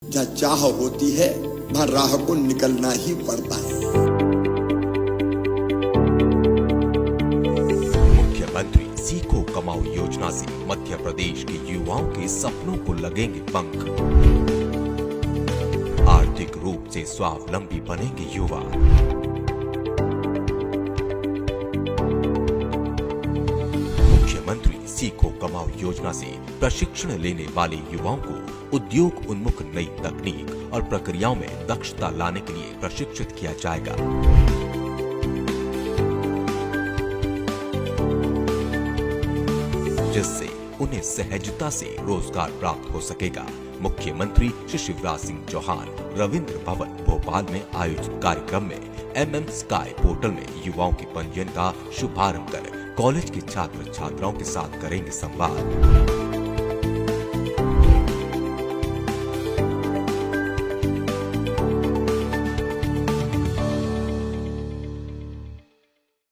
जहाँ चाह होती है वहाँ राह को निकलना ही पड़ता है। मुख्यमंत्री सीखो कमाओ योजना से मध्य प्रदेश के युवाओं के सपनों को लगेंगे पंख। आर्थिक रूप से स्वावलंबी बनेंगे युवा। मुख्यमंत्री सीखो कमाओ योजना से प्रशिक्षण लेने वाले युवाओं को उद्योग उन्मुख नई तकनीक और प्रक्रियाओं में दक्षता लाने के लिए प्रशिक्षित किया जाएगा। जिससे उन्हें सहजता से रोजगार प्राप्त हो सकेगा। मुख्यमंत्री श्री शिवराज सिंह चौहान रविंद्र भवन भोपाल में आयोजित कार्यक्रम में MM स्काई पोर्टल में युवाओं के पंजीयन का शुभारंभ कर कॉलेज के छात्र छात्राओं के साथ करेंगे संवाद।